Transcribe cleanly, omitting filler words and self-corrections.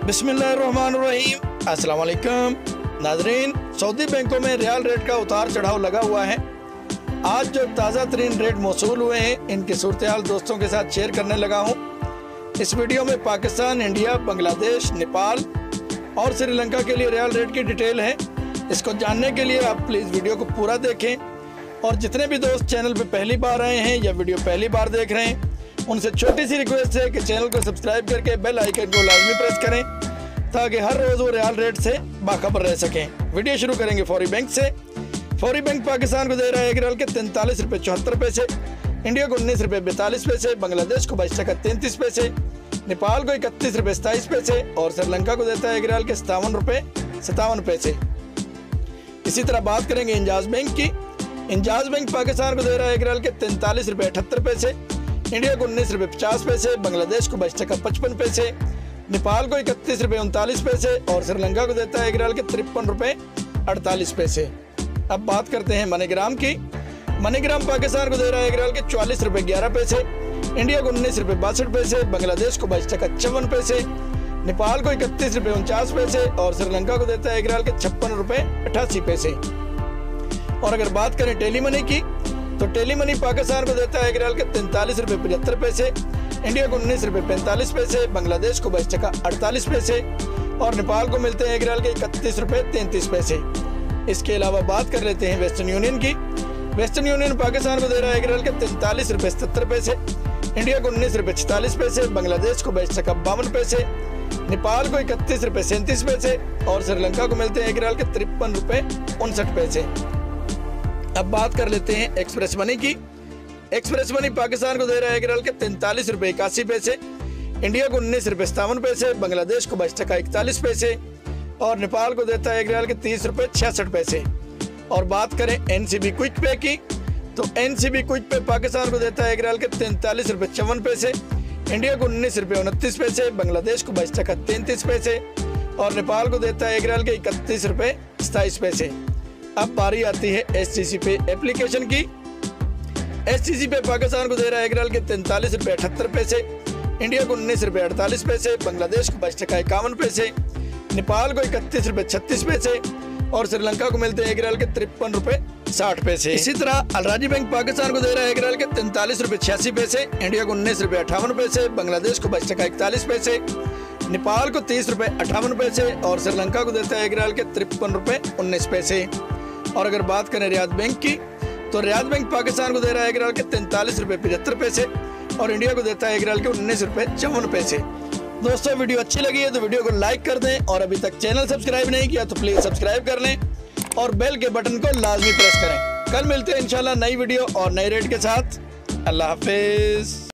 बिस्मिल्लाहिर्रहमानिर्रहीम। अस्सलाम वालेकुम नाज़रीन। सऊदी बैंकों में रियाल रेट का उतार चढ़ाव लगा हुआ है। आज जो ताज़ा तरीन रेट मौसूल हुए हैं, इनकी सूरत हाल दोस्तों के साथ शेयर करने लगा हूँ। इस वीडियो में पाकिस्तान, इंडिया, बांग्लादेश, नेपाल और श्रीलंका के लिए रियाल रेट की डिटेल है। इसको जानने के लिए आप प्लीज़ वीडियो को पूरा देखें, और जितने भी दोस्त चैनल पर पहली बार आए हैं या वीडियो पहली बार देख रहे हैं, उनसे छोटी सी रिक्वेस्ट है कि चैनल को सब्सक्राइब करके बेल आइकन को लाजमी प्रेस करें, ताकि हर रोज़ वो रियाल रेट से बाखबर रह सकें। वीडियो शुरू करेंगे फौरी बैंक से। फौरी बैंक पाकिस्तान को दे रहा है एक रियाल के 43 रुपये 74 पैसे, इंडिया को 19 रुपये 42 पैसे, बांग्लादेश को 22 टका 33 पैसे, नेपाल को 31 रुपये 27 पैसे और श्रीलंका को देता है एक रियाल के 57 रुपये 57 पैसे। इसी तरह बात करेंगे इंजाज बैंक की। इंजाज बैंक पाकिस्तान को दे रहा है एक रियाल के 43 रुपये 78 पैसे, इंडिया को 19 रुपये 50 पैसे, बांग्लादेश को 22 टका 55 पैसे, नेपाल को 31 रुपये 39 पैसे और श्रीलंका को देता है एक रियाल के 53 रुपये 48 पैसे। अब बात करते हैं मनीग्राम की। मनीग्राम पाकिस्तान को दे रहा है एक रियाल के 44 रुपये 11 पैसे, इंडिया को 19 रुपये 62 पैसे, बांग्लादेश को 22 टका 54 पैसे, नेपाल को 31 रुपये 49 पैसे और श्रीलंका को देता है एक रियाल के 56 रुपये 88 पैसे। और अगर बात करें टेली मनी की, तो टेली मनी पाकिस्तान को देता है एक रियाल के 43 रुपये 75 पैसे, इंडिया को 19 रुपये 45 पैसे, बांग्लादेश को 22 टका 48 पैसे और नेपाल को मिलते हैं एक रियाल के 31 रुपये 33 पैसे। इसके अलावा बात कर लेते हैं वेस्टर्न यूनियन की। वेस्टर्न यूनियन पाकिस्तान को दे रहा है एक रियाल के 43 रुपये 77 पैसे, इंडिया को 19 रुपये 46 पैसे, बांग्लादेश को 22 टका 52 पैसे, नेपाल को 31 रुपये 37 पैसे और श्रीलंका को मिलते हैं एक रियाल के 53 रुपये 59 पैसे। अब बात कर लेते हैं एक्सप्रेस मनी की। एक्सप्रेस मनी पाकिस्तान को दे रहा है एक रियाल के 43 रुपये 81 पैसे, इंडिया को 19 रुपये 57 पैसे, बांग्लादेश को 22 टका 41 पैसे और नेपाल को देता है एक रियाल के 30 रुपये 66 पैसे। और बात करें एनसीबी क्विक पे की, तो एनसीबी क्विक पे पाकिस्तान को देता है एक रियाल के 43 रुपये 54 पैसे, इंडिया को 19 रुपये 29 पैसे, बांग्लादेश को 22 टका 33 पैसे और नेपाल को देता है एक रियाल के 31 रुपये 27 पैसे। अब बारी आती है एसटीसी पे एप्लीकेशन की। एसटीसी पे पाकिस्तान को दे रहा है एक रियाल के 43 रुपये 78 पैसे, इंडिया को 19 रुपये 48 पैसे, बांग्लादेश को 22 टका 51 पैसे, नेपाल को 31 रुपये 36 पैसे और श्रीलंका को मिलते हैं एक रियाल के 53 रुपये 60 पैसे। इसी तरह अलराजी बैंक पाकिस्तान को दे रहा है एक रियाल के 43 रुपये 86 पैसे, इंडिया को 19 रुपये 58 पैसे, बांग्लादेश को 22 टका 41 पैसे, नेपाल को 30 रुपये 58 पैसे और श्रीलंका को देता है एक रियाल के 53 रुपये 19 पैसे। और अगर बात करें रियाद बैंक की, तो रियाद बैंक पाकिस्तान को दे रहा है एक रियाल के 43 रुपये 75 पैसे और इंडिया को देता है एक रियाल के 19 रुपये 54 पैसे। दोस्तों, वीडियो अच्छी लगी है तो वीडियो को लाइक कर दें, और अभी तक चैनल सब्सक्राइब नहीं किया तो प्लीज़ सब्सक्राइब कर लें और बेल के बटन को लाजमी प्रेस करें। कल मिलते हैं इंशाल्लाह नई वीडियो और नए रेट के साथ। अल्लाह हाफिज़।